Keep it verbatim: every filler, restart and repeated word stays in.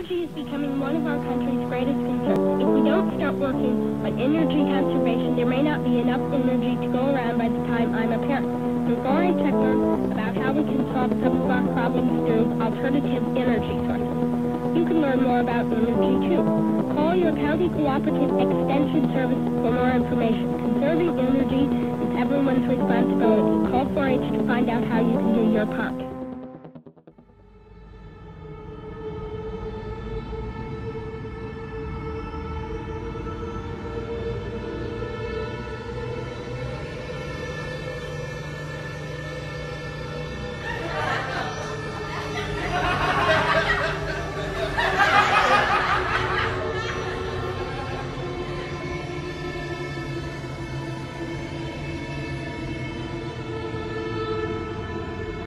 Energy is becoming one of our country's greatest concerns. If we don't start working on energy conservation, there may not be enough energy to go around by the time I'm a parent. We're going to learn about how we can solve some of our problems through alternative energy sources. You can learn more about energy too. Call your county cooperative extension service for more information. Conserving energy is everyone's responsibility. Call four H to find out how you can do your part.